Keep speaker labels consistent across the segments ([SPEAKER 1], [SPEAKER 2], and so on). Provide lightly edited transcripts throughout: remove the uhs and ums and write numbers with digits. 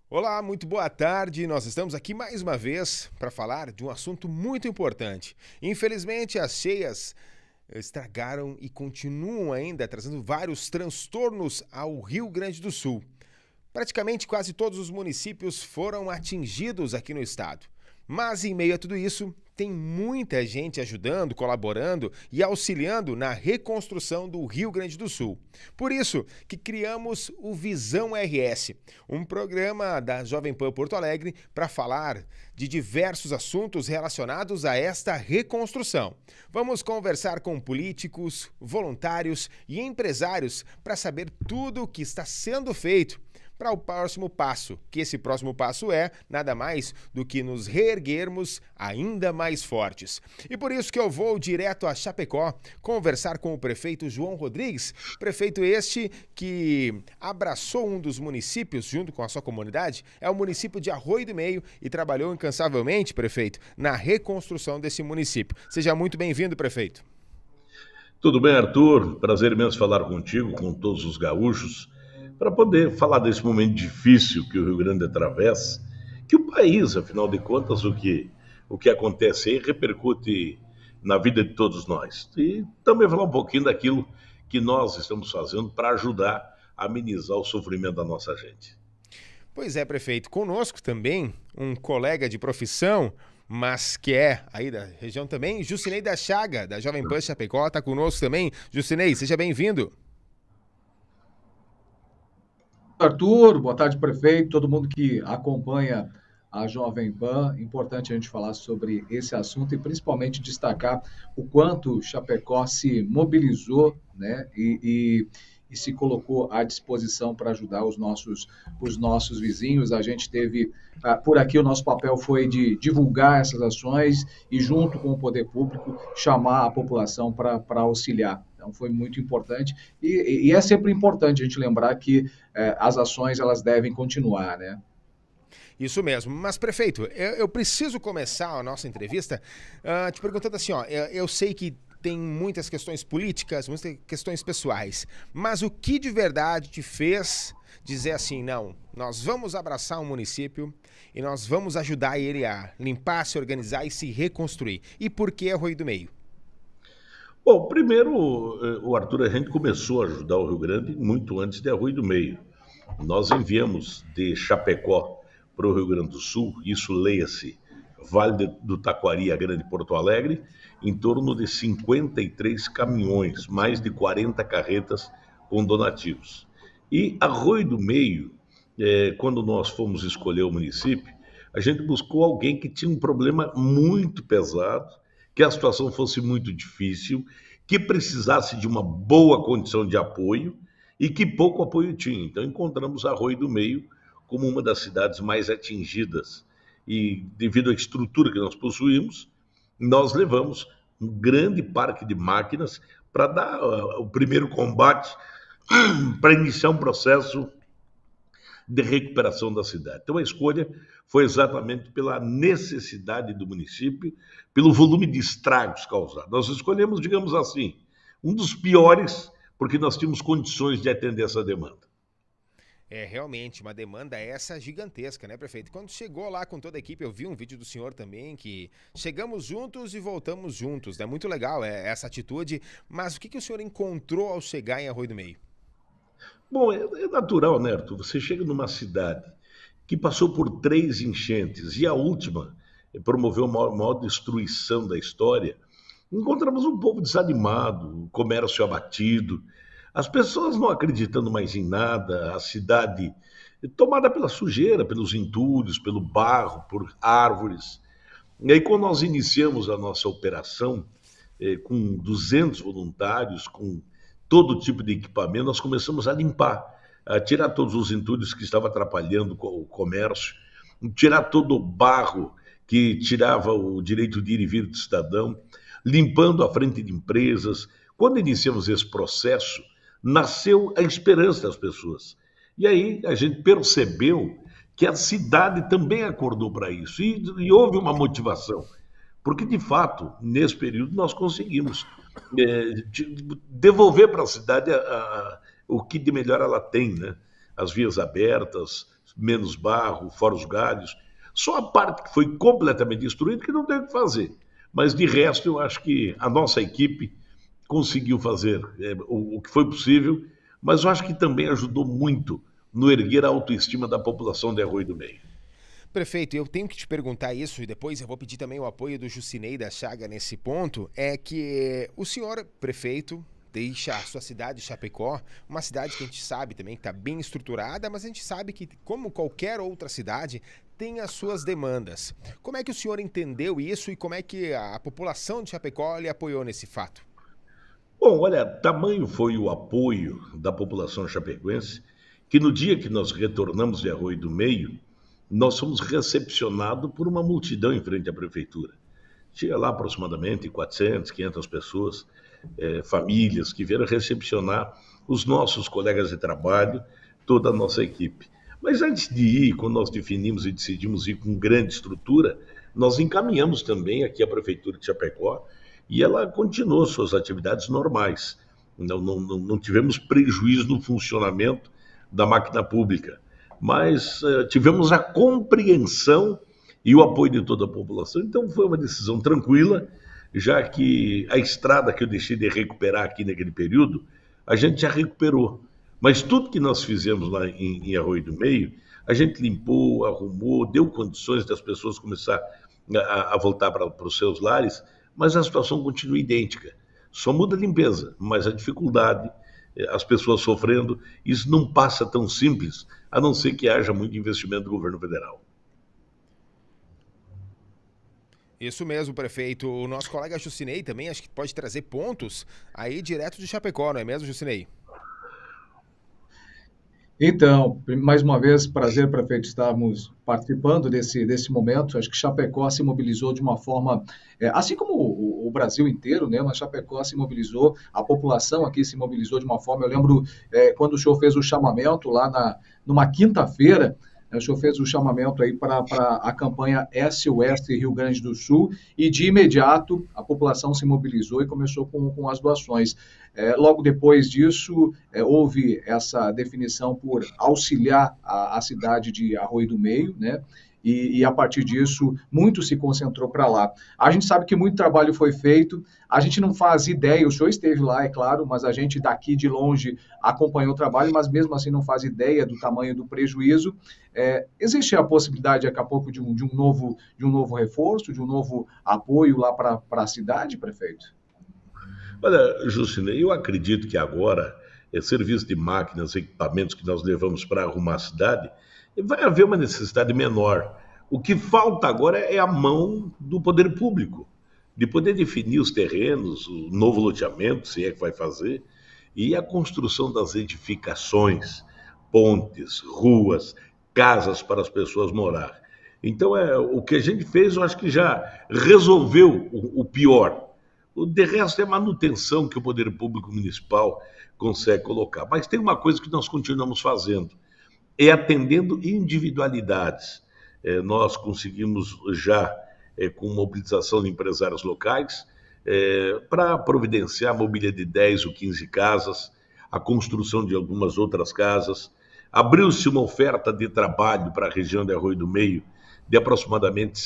[SPEAKER 1] Olá, muito boa tarde. Nós estamos aqui mais uma vez para falar de um assunto muito importante. Infelizmente, as cheias estragaram e continuam ainda trazendo vários transtornos ao Rio Grande do Sul. Praticamente quase todos os municípios foram atingidos aqui no estado. Mas em meio a tudo isso, tem muita gente ajudando, colaborando e auxiliando na reconstrução do Rio Grande do Sul. Por isso que criamos o Visão RS, um programa da Jovem Pan Porto Alegre para falar de diversos assuntos relacionados a esta reconstrução. Vamos conversar com políticos, voluntários e empresários para saber tudo o que está sendo feito para o próximo passo, que esse próximo passo é nada mais do que nos reerguermos ainda mais fortes. E por isso que eu vou direto a Chapecó conversar com o prefeito João Rodrigues, prefeito este que abraçou um dos municípios junto com a sua comunidade, é o município de Arroio do Meio e trabalhou incansavelmente, prefeito, na reconstrução desse município. Seja muito bem-vindo, prefeito.
[SPEAKER 2] Tudo bem, Arthur? Prazer imenso falar contigo, com todos os gaúchos, para poder falar desse momento difícil que o Rio Grande atravessa, que o país, afinal de contas, o que acontece aí repercute na vida de todos nós. E também falar um pouquinho daquilo que nós estamos fazendo para ajudar a amenizar o sofrimento da nossa gente.
[SPEAKER 1] Pois é, prefeito. Conosco também um colega de profissão, mas que é aí da região também, Jucinei da Chaga, da Jovem Pan Chapecó, está conosco também. Jucinei, seja bem-vindo.
[SPEAKER 3] Arthur, boa tarde, prefeito, todo mundo que acompanha a Jovem Pan. Importante a gente falar sobre esse assunto e principalmente destacar o quanto Chapecó se mobilizou, né, e se colocou à disposição para ajudar os nossos vizinhos. A gente teve, por aqui, o nosso papel foi de divulgar essas ações e, junto com o poder público, chamar a população para auxiliar. Então, foi muito importante e é sempre importante a gente lembrar que as ações elas devem continuar, né?
[SPEAKER 1] Isso mesmo. Mas, prefeito, eu preciso começar a nossa entrevista te perguntando assim, ó, eu sei que tem muitas questões políticas, muitas questões pessoais, mas o que de verdade te fez dizer assim, não, nós vamos abraçar um município e nós vamos ajudar ele a limpar, se organizar e se reconstruir? E por que Arroio do Meio?
[SPEAKER 2] Bom, primeiro, o Arthur, a gente começou a ajudar o Rio Grande muito antes de Arroio do Meio. Nós enviamos de Chapecó para o Rio Grande do Sul, isso leia-se do Taquari a Grande Porto Alegre, em torno de 53 caminhões, mais de 40 carretas com donativos. E Arroio do Meio, quando nós fomos escolher o município, a gente buscou alguém que tinha um problema muito pesado, que a situação fosse muito difícil, que precisasse de uma boa condição de apoio e que pouco apoio tinha. Então encontramos Arroio do Meio como uma das cidades mais atingidas. E devido à estrutura que nós possuímos, nós levamos um grande parque de máquinas para dar o primeiro combate, para iniciar um processo de recuperação da cidade. Então a escolha foi exatamente pela necessidade do município, pelo volume de estragos causados. Nós escolhemos, digamos assim, um dos piores, porque nós tínhamos condições de atender essa demanda.
[SPEAKER 1] É realmente uma demanda essa gigantesca, né, prefeito? Quando chegou lá com toda a equipe, eu vi um vídeo do senhor também, que chegamos juntos e voltamos juntos, né? Muito legal essa atitude, mas o que o senhor encontrou ao chegar em Arroio do Meio?
[SPEAKER 2] Bom, é natural, né, Arthur? Você chega numa cidade que passou por 3 enchentes e a última promoveu a maior destruição da história. Encontramos um povo desanimado, o comércio abatido, as pessoas não acreditando mais em nada, a cidade tomada pela sujeira, pelos entulhos, pelo barro, por árvores. E aí, quando nós iniciamos a nossa operação, com 200 voluntários, com todo tipo de equipamento, nós começamos a limpar, a tirar todos os entulhos que estavam atrapalhando o comércio, tirar todo o barro que tirava o direito de ir e vir do cidadão, limpando a frente de empresas. Quando iniciamos esse processo, nasceu a esperança das pessoas. E aí a gente percebeu que a cidade também acordou para isso e houve uma motivação. Porque, de fato, nesse período nós conseguimos devolver para a cidade o que de melhor ela tem, né? as vias abertas, menos barro, fora os galhos. Só a parte que foi completamente destruída que não teve o que fazer. Mas, de resto, eu acho que a nossa equipe conseguiu fazer o que foi possível, mas eu acho que também ajudou muito no erguer a autoestima da população de Arroio do Meio.
[SPEAKER 1] Prefeito, eu tenho que te perguntar isso e depois eu vou pedir também o apoio do Jusinei da Chaga nesse ponto, é que o senhor, prefeito, deixa a sua cidade, Chapecó, uma cidade que a gente sabe também que está bem estruturada, mas a gente sabe que, como qualquer outra cidade, tem as suas demandas. Como é que o senhor entendeu isso e como é que a população de Chapecó lhe apoiou nesse fato?
[SPEAKER 2] Bom, olha, tamanho foi o apoio da população chapecoense que no dia que nós retornamos de Arroio do Meio, nós fomos recepcionados por uma multidão em frente à prefeitura. Tinha lá aproximadamente 400, 500 pessoas, famílias que vieram recepcionar os nossos colegas de trabalho, toda a nossa equipe. Mas antes de ir, quando nós definimos e decidimos ir com grande estrutura, nós encaminhamos também aqui a Prefeitura de Chapecó e ela continuou suas atividades normais. Não tivemos prejuízo no funcionamento da máquina pública, mas tivemos a compreensão e o apoio de toda a população. Então foi uma decisão tranquila, já que a estrada que eu deixei de recuperar aqui naquele período, a gente já recuperou. Mas tudo que nós fizemos lá em Arroio do Meio, a gente limpou, arrumou, deu condições das pessoas começar a voltar para os seus lares, mas a situação continua idêntica. Só muda a limpeza, mas a dificuldade, as pessoas sofrendo, isso não passa tão simples, a não ser que haja muito investimento do governo federal.
[SPEAKER 1] Isso mesmo, prefeito. O nosso colega Jusinei também acho que pode trazer pontos aí direto de Chapecó, não é mesmo, Jusinei?
[SPEAKER 3] Então, mais uma vez, prazer, prefeito, estarmos participando desse momento. Acho que Chapecó se mobilizou de uma forma, assim como o Brasil inteiro, né? Mas Chapecó se mobilizou, a população aqui se mobilizou de uma forma. Eu lembro quando o senhor fez o chamamento lá numa quinta-feira, o senhor fez o chamamento aí para a campanha SOS Rio Grande do Sul e de imediato a população se mobilizou e começou com as doações. Logo depois disso, houve essa definição por auxiliar a cidade de Arroio do Meio, né? E a partir disso, muito se concentrou para lá. A gente sabe que muito trabalho foi feito, a gente não faz ideia, o senhor esteve lá, é claro, mas a gente daqui de longe acompanhou o trabalho, mas mesmo assim não faz ideia do tamanho do prejuízo. Existe a possibilidade, daqui a pouco, de um novo reforço, de um novo apoio lá para a cidade, prefeito?
[SPEAKER 2] Olha, Jusinei, eu acredito que agora, serviço de máquinas, equipamentos que nós levamos para arrumar a cidade, vai haver uma necessidade menor. O que falta agora é a mão do poder público, de poder definir os terrenos, o novo loteamento, se é que vai fazer, e a construção das edificações, pontes, ruas, casas para as pessoas morar. Então, o que a gente fez, eu acho que já resolveu o pior. O de resto é manutenção que o poder público municipal consegue colocar. Mas tem uma coisa que nós continuamos fazendo, é atendendo individualidades. Nós conseguimos já, com mobilização de empresários locais, para providenciar a mobília de 10 ou 15 casas, a construção de algumas outras casas. Abriu-se uma oferta de trabalho para a região de Arroio do Meio, de aproximadamente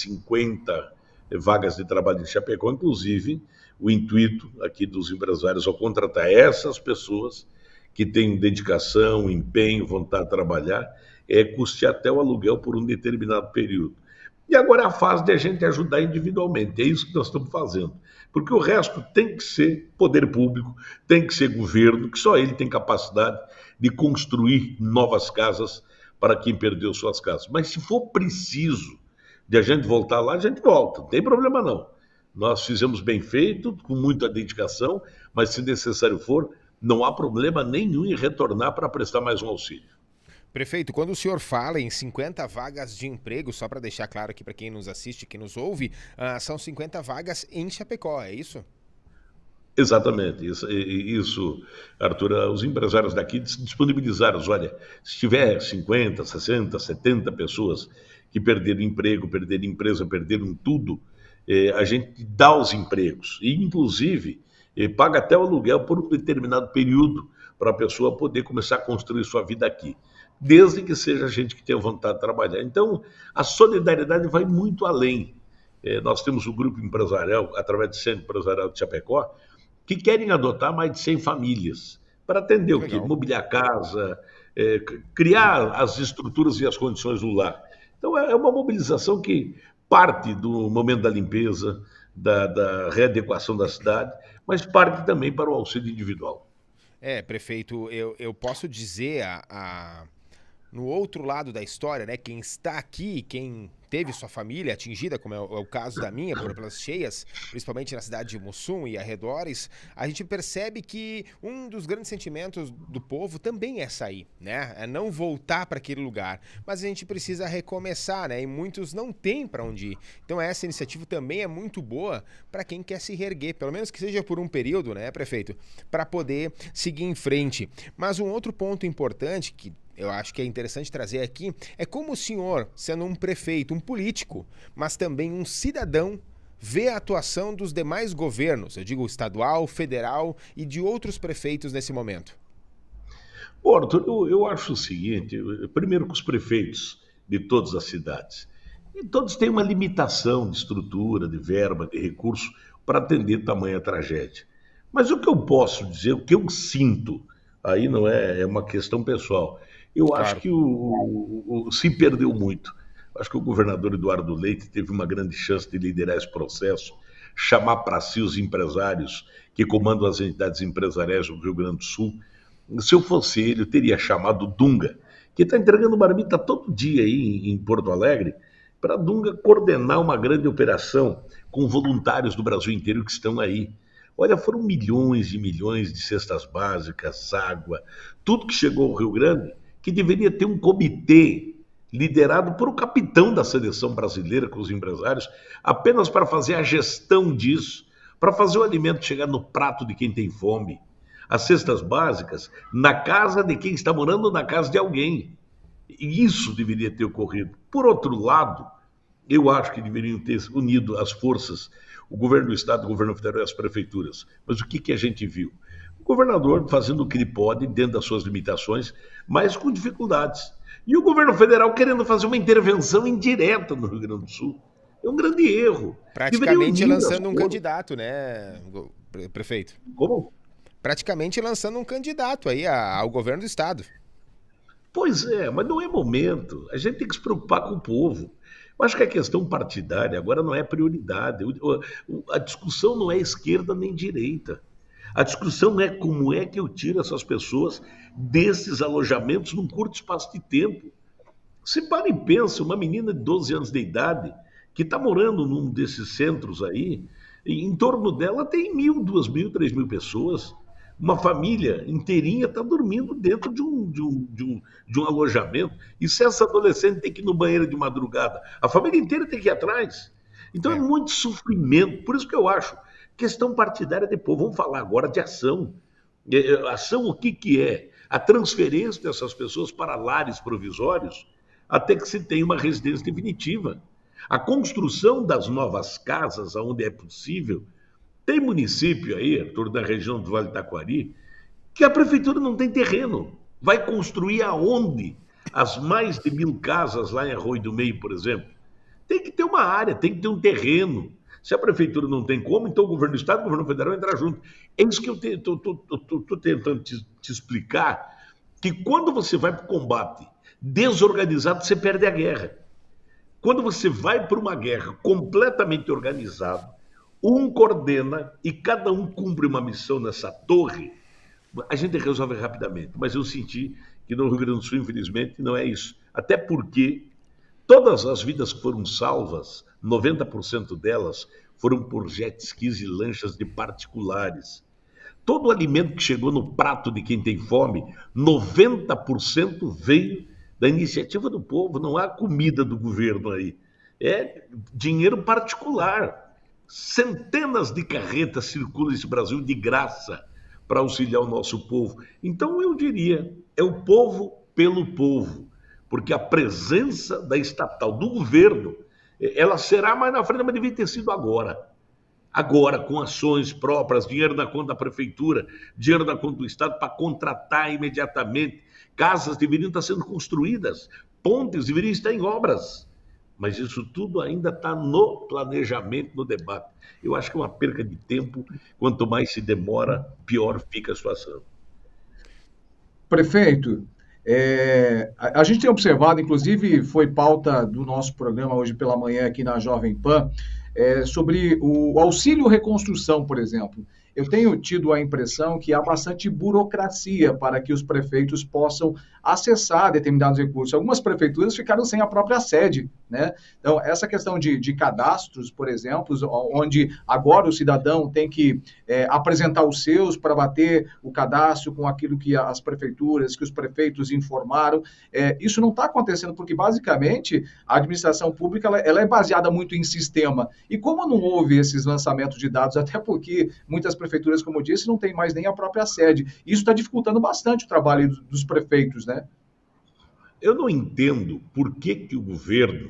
[SPEAKER 2] 50 vagas de trabalho em Chapecó, inclusive o intuito aqui dos empresários ao contratar essas pessoas que têm dedicação, empenho, vontade de trabalhar, custear até o aluguel por um determinado período. E agora é a fase de a gente ajudar individualmente, é isso que nós estamos fazendo. Porque o resto tem que ser poder público, tem que ser governo, que só ele tem capacidade de construir novas casas para quem perdeu suas casas. Mas se for preciso de a gente voltar lá, a gente volta, não tem problema não. Nós fizemos bem feito, com muita dedicação, mas se necessário for, não há problema nenhum em retornar para prestar mais um auxílio.
[SPEAKER 1] Prefeito, quando o senhor fala em 50 vagas de emprego, só para deixar claro aqui para quem nos assiste, quem nos ouve, são 50 vagas em Chapecó, é isso?
[SPEAKER 2] Exatamente, isso, Arthur, os empresários daqui disponibilizaram, olha, se tiver 50, 60, 70 pessoas que perderam emprego, perderam empresa, perderam tudo, a gente dá os empregos e, inclusive, paga até o aluguel por um determinado período para a pessoa poder começar a construir sua vida aqui. desde que seja gente que tenha vontade de trabalhar. Então, a solidariedade vai muito além. Nós temos o grupo empresarial, através do Centro Empresarial de Chapecó, que querem adotar mais de 100 famílias para atender o quê? Mobiliar a casa, criar as estruturas e as condições do lar. Então, é uma mobilização que parte do momento da limpeza, da readequação da cidade, mas parte também para o auxílio individual.
[SPEAKER 1] Prefeito, eu posso dizer no outro lado da história, né? Quem está aqui, quem teve sua família atingida, como é o caso da minha, pelas cheias, principalmente na cidade de Mussum e arredores, a gente percebe que um dos grandes sentimentos do povo também é sair, né? É não voltar para aquele lugar. Mas a gente precisa recomeçar, né? E muitos não têm para onde ir. Então essa iniciativa também é muito boa para quem quer se reerguer, pelo menos que seja por um período, né, prefeito? Para poder seguir em frente. Mas um outro ponto importante que eu acho que é interessante trazer aqui é como o senhor, sendo um prefeito, um político, mas também um cidadão, vê a atuação dos demais governos, eu digo estadual, federal e de outros prefeitos nesse momento.
[SPEAKER 2] Bom, Arthur, eu acho o seguinte, primeiro que os prefeitos de todas as cidades, e todos têm uma limitação de estrutura, de verba, de recurso para atender tamanha tragédia. Mas o que eu posso dizer, o que eu sinto, aí não é uma questão pessoal, eu acho que se perdeu muito. Acho que o governador Eduardo Leite teve uma grande chance de liderar esse processo, chamar para si os empresários que comandam as entidades empresariais do Rio Grande do Sul. Se eu fosse ele, eu teria chamado Dunga, que está entregando marmita todo dia aí em Porto Alegre, para Dunga coordenar uma grande operação com voluntários do Brasil inteiro que estão aí. Olha, foram milhões e milhões de cestas básicas, água, tudo que chegou ao Rio Grande, que deveria ter um comitê liderado por o capitão da seleção brasileira com os empresários, apenas para fazer a gestão disso, para fazer o alimento chegar no prato de quem tem fome. As cestas básicas na casa de quem está morando na casa de alguém. E isso deveria ter ocorrido. Por outro lado, eu acho que deveriam ter unido as forças, o governo do estado, o governo federal e as prefeituras. Mas o que a gente viu? O governador fazendo o que ele pode, dentro das suas limitações, mas com dificuldades. E o governo federal querendo fazer uma intervenção indireta no Rio Grande do Sul. É um grande erro.
[SPEAKER 1] Praticamente lançando um candidato, né, prefeito?
[SPEAKER 2] Como?
[SPEAKER 1] Praticamente lançando um candidato aí ao governo do estado.
[SPEAKER 2] Pois é, mas não é momento. A gente tem que se preocupar com o povo. Eu acho que a questão partidária agora não é prioridade. A discussão não é esquerda nem direita. A discussão é como é que eu tiro essas pessoas desses alojamentos num curto espaço de tempo. Se para e pensa, uma menina de 12 anos de idade que está morando num desses centros aí, em torno dela tem 1.000, 2.000, 3.000 pessoas. Uma família inteirinha está dormindo dentro de um alojamento. E se essa adolescente tem que ir no banheiro de madrugada, a família inteira tem que ir atrás. Então é muito sofrimento. Por isso que eu acho, questão partidária depois. Vamos falar agora de ação. Ação o que é? A transferência dessas pessoas para lares provisórios até que se tenha uma residência definitiva. A construção das novas casas, onde é possível. Tem município aí, Arthur, da região do Vale do Taquari, que a prefeitura não tem terreno. Vai construir aonde? As mais de 1.000 casas lá em Arroio do Meio, por exemplo. Tem que ter uma área, tem que ter um terreno. Se a prefeitura não tem como, então o governo do estado, o governo federal entrar junto. É isso que eu estou tentando te explicar, que quando você vai para o combate desorganizado, você perde a guerra. Quando você vai para uma guerra completamente organizado, um coordena e cada um cumpre uma missão nessa torre, a gente resolve rapidamente. Mas eu senti que no Rio Grande do Sul, infelizmente, não é isso. Até porque todas as vidas que foram salvas, 90% delas foram por jet skis e lanchas de particulares. Todo o alimento que chegou no prato de quem tem fome, 90% veio da iniciativa do povo. Não há comida do governo aí. É dinheiro particular. Centenas de carretas circulam esse Brasil de graça para auxiliar o nosso povo. Então eu diria, é o povo pelo povo, porque a presença da estatal, do governo, ela será mais na frente, mas devia ter sido agora. Agora, com ações próprias, dinheiro na conta da prefeitura, dinheiro na conta do estado para contratar imediatamente casas deveriam estar sendo construídas, pontes deveriam estar em obras. Mas isso tudo ainda está no planejamento, no debate. Eu acho que é uma perca de tempo. Quanto mais se demora, pior fica a situação.
[SPEAKER 3] Prefeito, a gente tem observado, inclusive foi pauta do nosso programa hoje pela manhã aqui na Jovem Pan, sobre o auxílio reconstrução, por exemplo. Eu tenho tido a impressão que há bastante burocracia para que os prefeitos possam acessar determinados recursos. Algumas prefeituras ficaram sem a própria sede, né? Então, essa questão de cadastros, por exemplo, onde agora o cidadão tem que apresentar os seus para bater o cadastro com aquilo que as prefeituras, que os prefeitos informaram, isso não está acontecendo porque, basicamente, a administração pública ela é baseada muito em sistema. E como não houve esses lançamentos de dados, até porque muitas prefeituras, como eu disse, não tem mais nem a própria sede. Isso está dificultando bastante o trabalho dos prefeitos, né?
[SPEAKER 2] Eu não entendo por que o governo,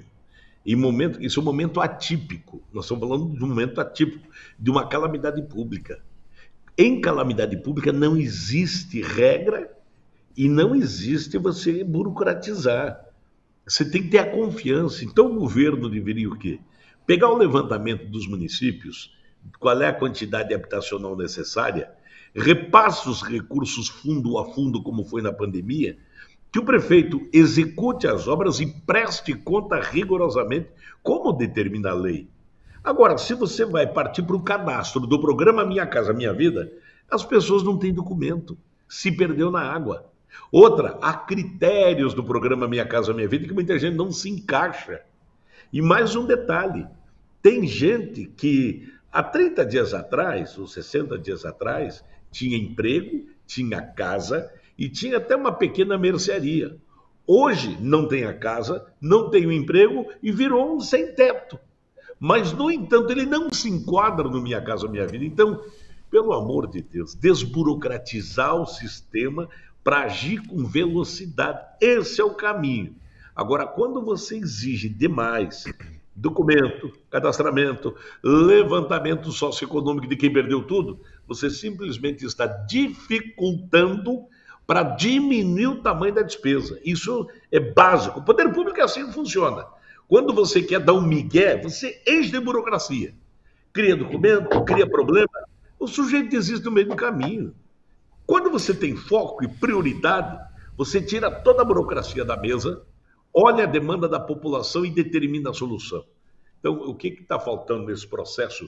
[SPEAKER 2] isso é um momento atípico, nós estamos falando de um momento atípico, de uma calamidade pública. Em calamidade pública não existe regra e não existe você burocratizar. Você tem que ter a confiança. Então o governo deveria o quê? Pegar o levantamento dos municípios, qual é a quantidade habitacional necessária, repassa os recursos fundo a fundo, como foi na pandemia, que o prefeito execute as obras e preste conta rigorosamente, como determina a lei. Agora, se você vai partir para o cadastro do programa Minha Casa Minha Vida, as pessoas não têm documento, se perdeu na água. Outra, há critérios do programa Minha Casa Minha Vida que muita gente não se encaixa. E mais um detalhe, tem gente que há 30 dias atrás, ou 60 dias atrás, tinha emprego, tinha casa e tinha até uma pequena mercearia. Hoje não tem a casa, não tem o emprego e virou um sem-teto. Mas, no entanto, ele não se enquadra no Minha Casa Minha Vida. Então, pelo amor de Deus, desburocratizar o sistema para agir com velocidade. Esse é o caminho. Agora, quando você exige demais documento, cadastramento, levantamento socioeconômico de quem perdeu tudo, você simplesmente está dificultando para diminuir o tamanho da despesa. Isso é básico. O poder público é assim que funciona. Quando você quer dar um migué, você enche de burocracia. Cria documento, cria problema, o sujeito desiste no meio do caminho. Quando você tem foco e prioridade, você tira toda a burocracia da mesa, olha a demanda da população e determina a solução. Então, o que está faltando nesse processo?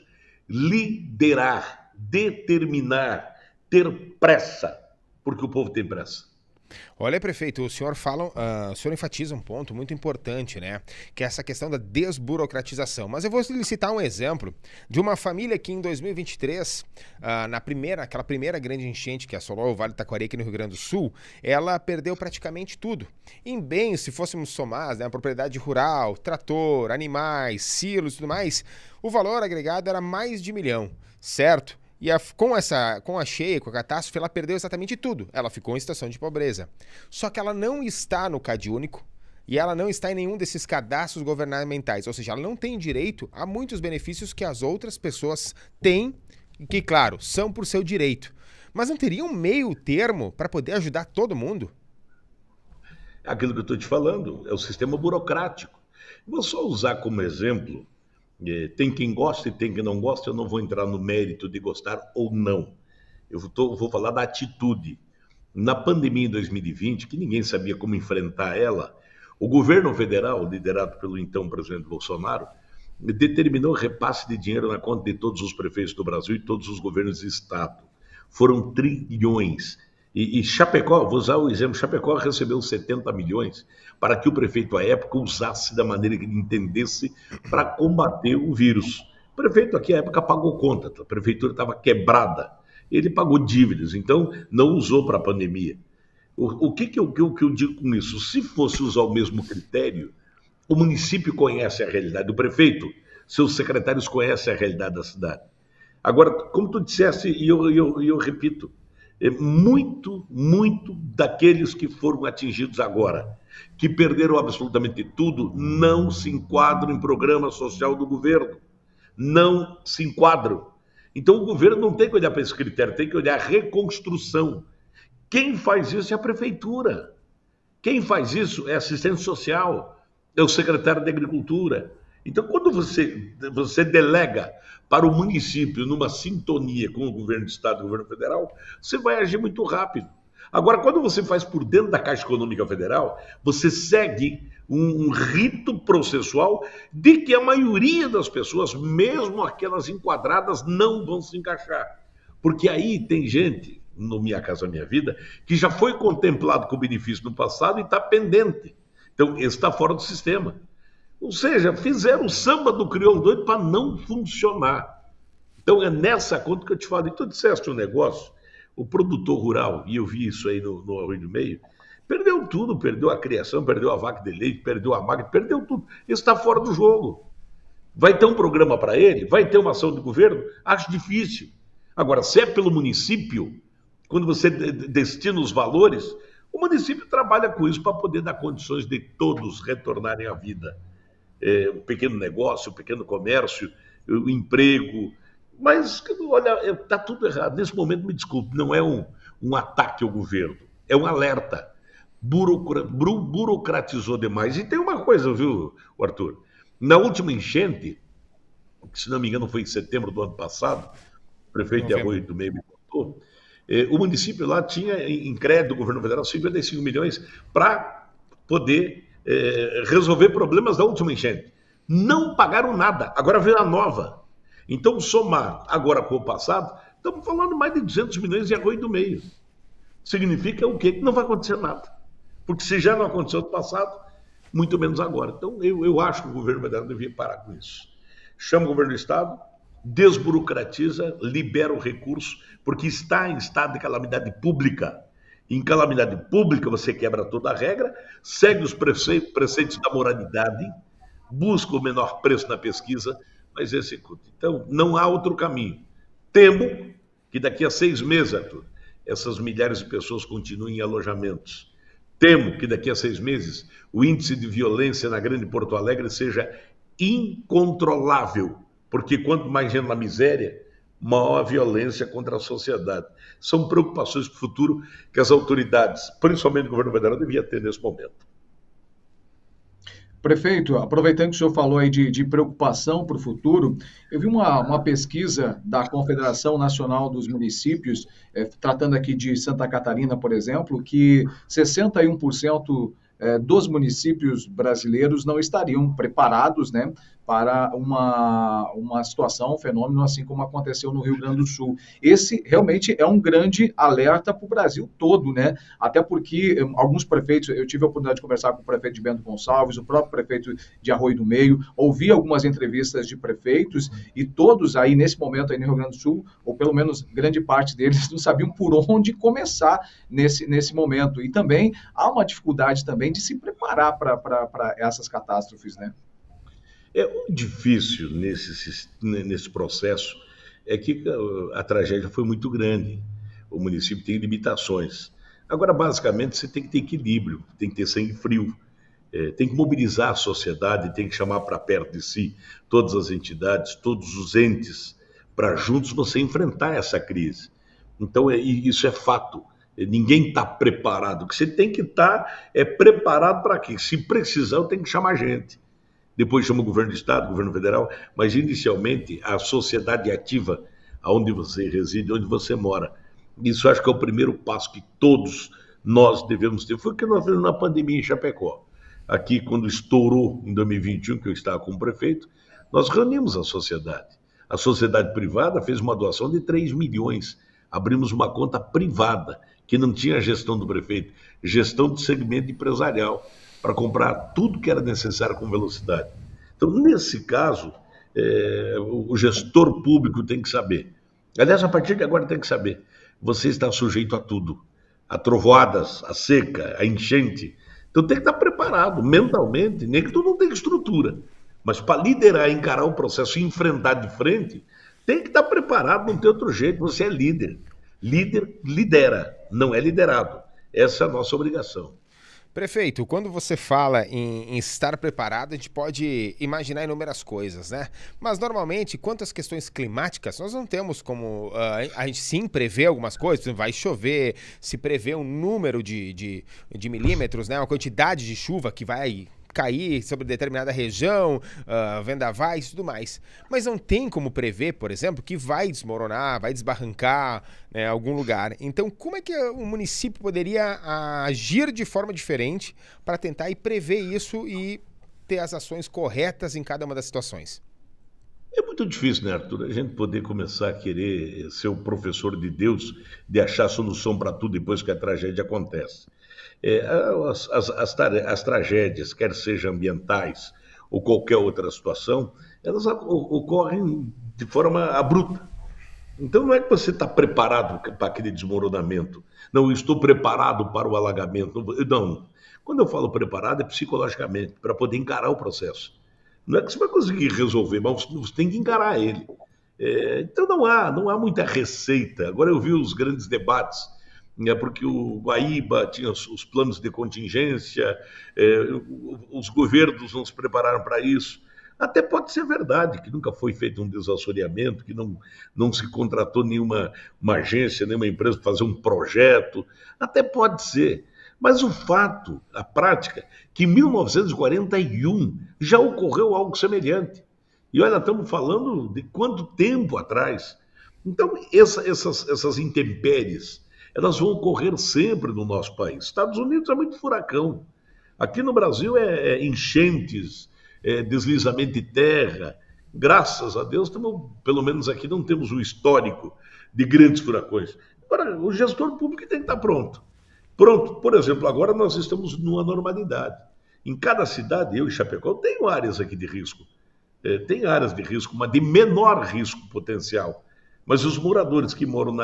[SPEAKER 2] Liderar, determinar, ter pressa, porque o povo tem pressa.
[SPEAKER 1] Olha, prefeito, o senhor enfatiza um ponto muito importante, né? Que é essa questão da desburocratização. Mas eu vou lhe citar um exemplo de uma família que em 2023, aquela primeira grande enchente que assolou o Vale do Taquari aqui no Rio Grande do Sul, ela perdeu praticamente tudo. Em bens, se fôssemos somar, né, propriedade rural, trator, animais, silos e tudo mais, o valor agregado era mais de 1 milhão, certo? E com a cheia, com a catástrofe, ela perdeu exatamente tudo. Ela ficou em situação de pobreza. Só que ela não está no CadÚnico e ela não está em nenhum desses cadastros governamentais. Ou seja, ela não tem direito a muitos benefícios que as outras pessoas têm, que, claro, são por seu direito. Mas não teria um meio termo para poder ajudar todo mundo?
[SPEAKER 2] Aquilo que eu estou te falando é o sistema burocrático. Vou só usar como exemplo. Tem quem gosta e tem quem não gosta, eu não vou entrar no mérito de gostar ou não. Eu vou falar da atitude. Na pandemia em 2020, que ninguém sabia como enfrentar ela, o governo federal, liderado pelo então presidente Bolsonaro, determinou repasse de dinheiro na conta de todos os prefeitos do Brasil e todos os governos de estado. Foram trilhões. E Chapecó, vou usar o exemplo, Chapecó recebeu 70 milhões para que o prefeito à época usasse da maneira que ele entendesse para combater o vírus. O prefeito aqui à época pagou conta, a prefeitura estava quebrada, ele pagou dívidas, então não usou para a pandemia. O que eu digo com isso? Se fosse usar o mesmo critério, o município conhece a realidade do prefeito, seus secretários conhecem a realidade da cidade. Agora, como tu disseste, e eu repito, muito daqueles que foram atingidos agora, que perderam absolutamente tudo, não se enquadram em programa social do governo. Não se enquadram. Então o governo não tem que olhar para esse critério, tem que olhar a reconstrução. Quem faz isso é a prefeitura. Quem faz isso é assistente social, é o secretário de Agricultura. Então, quando você delega para o município numa sintonia com o governo do Estado e o governo federal, você vai agir muito rápido. Agora, quando você faz por dentro da Caixa Econômica Federal, você segue um rito processual de que a maioria das pessoas, mesmo aquelas enquadradas, não vão se encaixar. Porque aí tem gente, no Minha Casa Minha Vida, que já foi contemplado com benefício no passado e está pendente. Então, esse está fora do sistema. Ou seja, fizeram o samba do crioulo doido para não funcionar. Então, é nessa conta que eu te falo. E tu disseste um negócio, o produtor rural, e eu vi isso aí no Arroio do Meio, perdeu tudo, perdeu a criação, perdeu a vaca de leite, perdeu a máquina, perdeu tudo. Isso está fora do jogo. Vai ter um programa para ele? Vai ter uma ação do governo? Acho difícil. Agora, se é pelo município, quando você destina os valores, o município trabalha com isso para poder dar condições de todos retornarem à vida. O pequeno negócio, o pequeno comércio, o emprego. Mas, olha, está tudo errado. Nesse momento, me desculpe, não é um ataque ao governo, é um alerta. Burocratizou demais. E tem uma coisa, viu, Arthur? Na última enchente, que se não me engano foi em setembro do ano passado, o prefeito de Arroio do Meio me contou, o município lá tinha em crédito do governo federal 55 milhões para poder resolver problemas da última enchente. Não pagaram nada, agora veio a nova. Então, somar agora com o passado, estamos falando mais de 200 milhões em Arroio do Meio. Significa o quê? Que não vai acontecer nada. Porque se já não aconteceu no passado, muito menos agora. Então, eu acho que o governo federal devia parar com isso. Chama o governo do Estado, desburocratiza, libera o recurso, porque está em estado de calamidade pública. Em calamidade pública, você quebra toda a regra, segue os preceitos da moralidade, busca o menor preço na pesquisa, mas executa. Então, não há outro caminho. Temo que daqui a 6 meses, Arthur, essas milhares de pessoas continuem em alojamentos. Temo que daqui a 6 meses o índice de violência na Grande Porto Alegre seja incontrolável, porque quanto mais gente na miséria, maior a violência contra a sociedade. São preocupações para o futuro que as autoridades, principalmente o governo federal, deviam ter nesse momento.
[SPEAKER 3] Prefeito, aproveitando que o senhor falou aí de preocupação para o futuro, eu vi uma pesquisa da Confederação Nacional dos Municípios, tratando aqui de Santa Catarina, por exemplo, que 61% dos municípios brasileiros não estariam preparados, né, para uma situação, um fenômeno assim como aconteceu no Rio Grande do Sul. Esse realmente é um grande alerta para o Brasil todo, né? Até porque alguns prefeitos, eu tive a oportunidade de conversar com o prefeito de Bento Gonçalves, o próprio prefeito de Arroio do Meio, ouvi algumas entrevistas de prefeitos e todos aí nesse momento aí no Rio Grande do Sul, ou pelo menos grande parte deles, não sabiam por onde começar nesse momento. E também há uma dificuldade também de se preparar para essas catástrofes, né?
[SPEAKER 2] O difícil nesse processo é que a tragédia foi muito grande. O município tem limitações. Agora, basicamente, você tem que ter equilíbrio, tem que ter sangue frio, tem que mobilizar a sociedade, tem que chamar para perto de si todas as entidades, todos os entes, para juntos você enfrentar essa crise. Então, isso é fato. Ninguém está preparado. O que você tem que estar preparado para quê? Se precisar, eu tenho que chamar gente. Depois chama o governo do Estado, o governo federal, mas inicialmente a sociedade ativa, onde você reside, onde você mora. Isso acho que é o primeiro passo que todos nós devemos ter. Foi o que nós fizemos na pandemia em Chapecó. Aqui, quando estourou em 2021, que eu estava como prefeito, nós reunimos a sociedade. A sociedade privada fez uma doação de 3 milhões. Abrimos uma conta privada, que não tinha gestão do prefeito, gestão do segmento empresarial, para comprar tudo que era necessário com velocidade. Então, nesse caso, o gestor público tem que saber. Aliás, a partir de agora tem que saber. Você está sujeito a tudo. A trovoadas, a seca, a enchente. Então tem que estar preparado mentalmente, nem que tu não tenha estrutura. Mas para liderar, encarar o processo e enfrentar de frente, tem que estar preparado, não tem outro jeito. Você é líder. Líder lidera, não é liderado. Essa é a nossa obrigação.
[SPEAKER 1] Prefeito, quando você fala em estar preparado, a gente pode imaginar inúmeras coisas, né? Mas normalmente, quanto às questões climáticas, nós não temos como a gente sim prever algumas coisas, vai chover, se prevê um número de milímetros, né? Uma quantidade de chuva que vai cair sobre determinada região, vendavais e tudo mais. Mas não tem como prever, por exemplo, que vai desmoronar, vai desbarrancar, né, algum lugar. Então, como é que o município poderia agir de forma diferente para tentar e prever isso e ter as ações corretas em cada uma das situações?
[SPEAKER 2] É muito difícil, né, Arthur? A gente poder começar a querer ser o professor de Deus, de achar solução para tudo depois que a tragédia acontece. As tragédias, quer sejam ambientais ou qualquer outra situação, elas ocorrem de forma abrupta. Então não é que você está preparado para aquele desmoronamento. Não, eu estou preparado para o alagamento. Não. Quando eu falo preparado, é psicologicamente, para poder encarar o processo. Não é que você vai conseguir resolver, mas você tem que encarar ele. Então não há muita receita. Agora eu vi os grandes debates, né, porque o Guaíba tinha os planos de contingência, os governos não se prepararam para isso. Até pode ser verdade que nunca foi feito um desassoreamento, que não se contratou nenhuma uma agência, nenhuma empresa para fazer um projeto. Até pode ser. Mas o fato, a prática, que em 1941 já ocorreu algo semelhante. E olha, estamos falando de quanto tempo atrás. Então, essas intempéries, elas vão ocorrer sempre no nosso país. Estados Unidos é muito furacão. Aqui no Brasil é enchentes, deslizamento de terra. Graças a Deus, pelo menos aqui não temos o histórico de grandes furacões. Agora, o gestor público tem que estar pronto. Pronto, por exemplo, agora nós estamos numa normalidade. Em cada cidade, eu e Chapecó, eu tenho áreas aqui de risco. Tem áreas de risco, mas de menor risco potencial. Mas os moradores que moram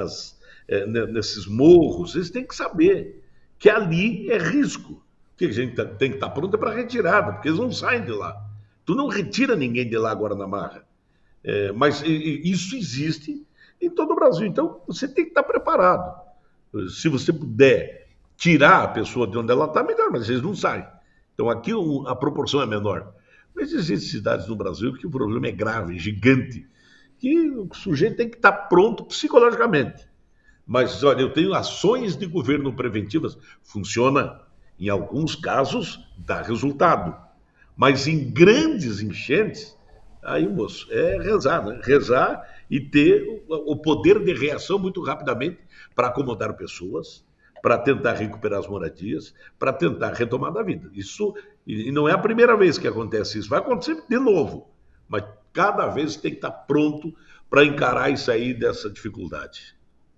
[SPEAKER 2] nesses morros, eles têm que saber que ali é risco. Que a gente tem que estar pronto para retirada, porque eles não saem de lá. Tu não retira ninguém de lá agora na marra. Mas isso existe em todo o Brasil. Então, você tem que estar preparado. Se você puder tirar a pessoa de onde ela está, melhor, mas eles não saem. Então aqui a proporção é menor. Mas existem cidades no Brasil que o problema é grave, gigante, que o sujeito tem que estar pronto psicologicamente. Mas, olha, eu tenho ações de governo preventivas, funciona. Em alguns casos, dá resultado. Mas em grandes enchentes, aí, moço, é rezar, né? Rezar e ter o poder de reação muito rapidamente para acomodar pessoas, para tentar recuperar as moradias, para tentar retomar da vida. Isso, e não é a primeira vez que acontece isso, vai acontecer de novo, mas cada vez tem que estar pronto para encarar e sair dessa dificuldade.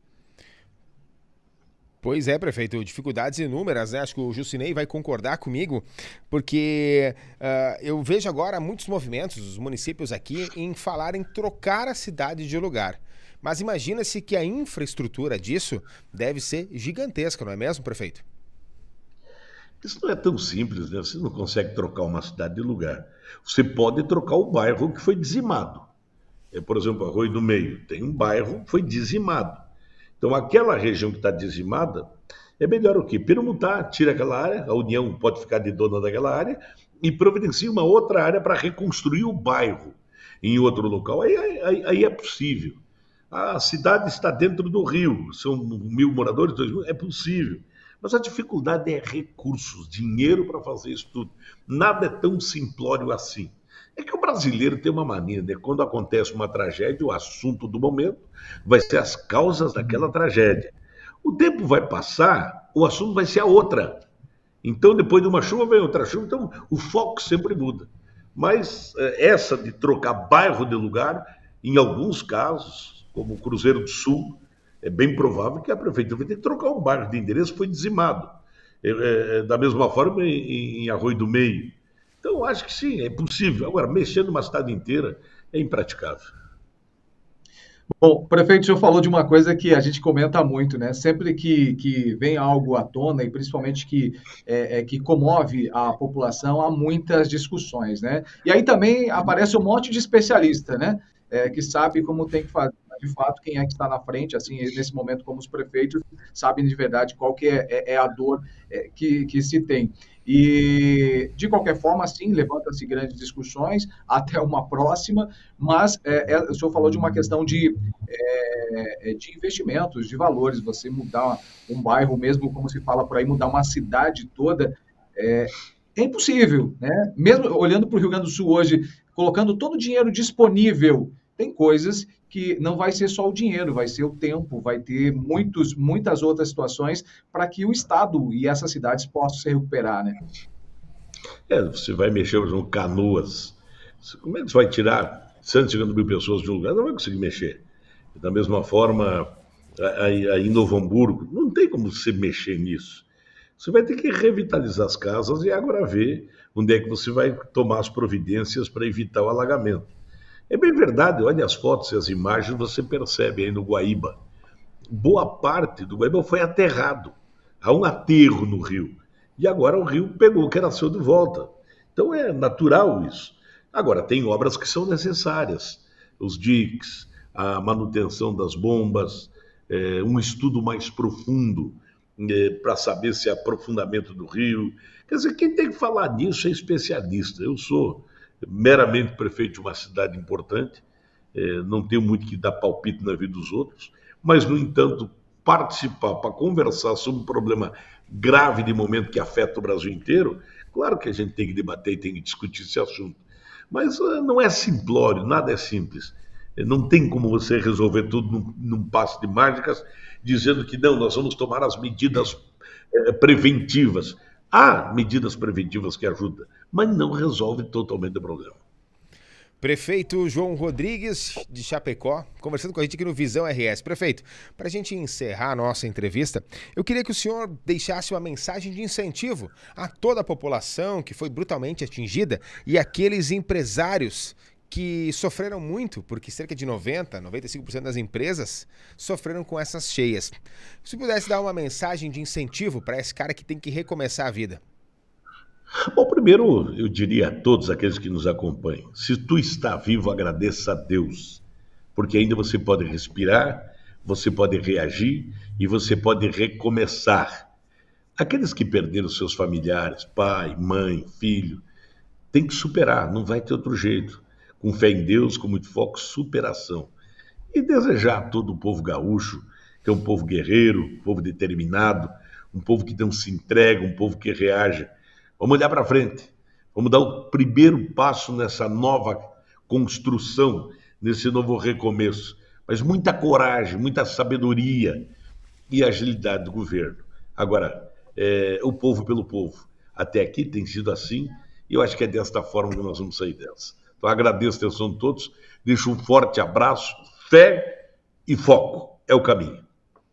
[SPEAKER 1] Pois é, prefeito, dificuldades inúmeras, né? Acho que o Jusinei vai concordar comigo, porque eu vejo agora muitos movimentos dos municípios aqui em falar em trocar a cidade de lugar. Mas imagina-se que a infraestrutura disso deve ser gigantesca, não é mesmo, prefeito?
[SPEAKER 2] Isso não é tão simples, né? Você não consegue trocar uma cidade de lugar. Você pode trocar o bairro que foi dizimado. Por exemplo, Arroio do Meio tem um bairro que foi dizimado. Então, aquela região que está dizimada, é melhor o quê? Permutar, tira aquela área, a União pode ficar de dona daquela área e providencia uma outra área para reconstruir o bairro em outro local. Aí é possível. A cidade está dentro do rio, são 1.000 moradores, 2.000, é possível. Mas a dificuldade é recursos, dinheiro para fazer isso tudo. Nada é tão simplório assim. É que o brasileiro tem uma mania, né? Quando acontece uma tragédia, o assunto do momento vai ser as causas daquela tragédia. O tempo vai passar, o assunto vai ser a outra. Então, depois de uma chuva, vem outra chuva, então o foco sempre muda. Mas essa de trocar bairro de lugar, em alguns casos, como o Cruzeiro do Sul, é bem provável que a prefeitura vai ter que trocar um bairro de endereço, foi dizimado. Da mesma forma em Arroio do Meio. Então, acho que sim, é possível. Agora, mexer numa cidade inteira é impraticável.
[SPEAKER 3] Bom, prefeito, o senhor falou de uma coisa que a gente comenta muito, né? Sempre que vem algo à tona, e principalmente que comove a população, há muitas discussões, né? E aí também aparece um monte de especialista, né? que sabe como tem que fazer. De fato, quem é que está na frente, assim, nesse momento, como os prefeitos, sabem de verdade qual que é a dor que se tem. E, de qualquer forma, sim, levanta-se grandes discussões, até uma próxima, mas o senhor falou de uma questão de investimentos, de valores, você mudar um bairro mesmo, como se fala por aí, mudar uma cidade toda, é impossível, né? Mesmo olhando para o Rio Grande do Sul hoje, colocando todo o dinheiro disponível, tem coisas que não vai ser só o dinheiro, vai ser o tempo, vai ter muitas outras situações para que o Estado e essas cidades possam se recuperar, né?
[SPEAKER 2] Você vai mexer, por exemplo, Canoas. Como é que você vai tirar 150 mil pessoas de um lugar? Não vai conseguir mexer. Da mesma forma, aí em Novo Hamburgo, não tem como você mexer nisso. Você vai ter que revitalizar as casas e agora ver onde é que você vai tomar as providências para evitar o alagamento. É bem verdade, olha as fotos e as imagens, você percebe aí no Guaíba. Boa parte do Guaíba foi aterrado. Há um aterro no rio. E agora o rio pegou o que era seu de volta. Então é natural isso. Agora, tem obras que são necessárias. Os diques, a manutenção das bombas, um estudo mais profundo para saber se há aprofundamento do rio. Quer dizer, quem tem que falar nisso é especialista. Eu sou meramente prefeito de uma cidade importante, não tenho muito que dar palpite na vida dos outros, mas, no entanto, participar para conversar sobre um problema grave de momento que afeta o Brasil inteiro, claro que a gente tem que debater e tem que discutir esse assunto. Mas não é simplório, nada é simples. Não tem como você resolver tudo num passe de mágicas, dizendo que não, nós vamos tomar as medidas preventivas. Há medidas preventivas que ajudam, mas não resolve totalmente o problema.
[SPEAKER 1] Prefeito João Rodrigues, de Chapecó, conversando com a gente aqui no Visão RS. Prefeito, para a gente encerrar a nossa entrevista, eu queria que o senhor deixasse uma mensagem de incentivo a toda a população que foi brutalmente atingida e aqueles empresários que sofreram muito, porque cerca de 95% das empresas sofreram com essas cheias. Se pudesse dar uma mensagem de incentivo para esse cara que tem que recomeçar a vida.
[SPEAKER 2] Bom, primeiro eu diria a todos aqueles que nos acompanham, se tu está vivo, agradeça a Deus, porque ainda você pode respirar, você pode reagir e você pode recomeçar. Aqueles que perderam seus familiares, pai, mãe, filho, tem que superar, não vai ter outro jeito. Com fé em Deus, com muito foco, superação. E desejar a todo o povo gaúcho, que é um povo guerreiro, um povo determinado, um povo que não se entrega, um povo que reage. Vamos olhar para frente, vamos dar o primeiro passo nessa nova construção, nesse novo recomeço. Mas muita coragem, muita sabedoria e agilidade do governo. Agora, o povo pelo povo. Até aqui tem sido assim, e eu acho que é desta forma que nós vamos sair dessa. Então, agradeço a atenção de todos, deixo um forte abraço, fé e foco. É o caminho.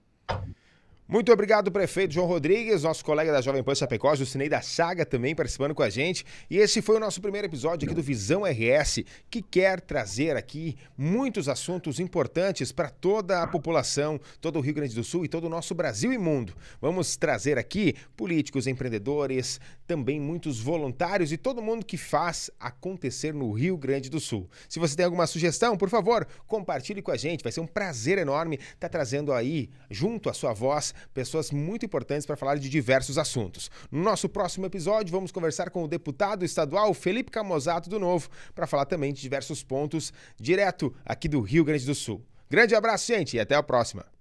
[SPEAKER 1] Muito obrigado, prefeito João Rodrigues, nosso colega da Jovem Pan Chapecó, Jucinei da Chaga, também participando com a gente. E esse foi o nosso primeiro episódio aqui do Visão RS, que quer trazer aqui muitos assuntos importantes para toda a população, todo o Rio Grande do Sul e todo o nosso Brasil e mundo. Vamos trazer aqui políticos, empreendedores, também muitos voluntários e todo mundo que faz acontecer no Rio Grande do Sul. Se você tem alguma sugestão, por favor, compartilhe com a gente. Vai ser um prazer enorme estar trazendo aí, junto à sua voz, pessoas muito importantes para falar de diversos assuntos. No nosso próximo episódio, vamos conversar com o deputado estadual Felipe Camozato do Novo para falar também de diversos pontos direto aqui do Rio Grande do Sul. Grande abraço, gente, e até a próxima.